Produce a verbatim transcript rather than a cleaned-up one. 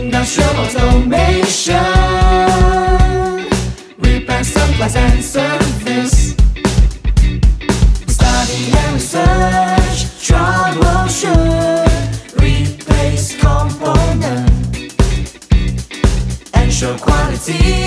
Industrial automation, repair, supplies and service. Study and research, troubleshoot, replace component, ensure quality.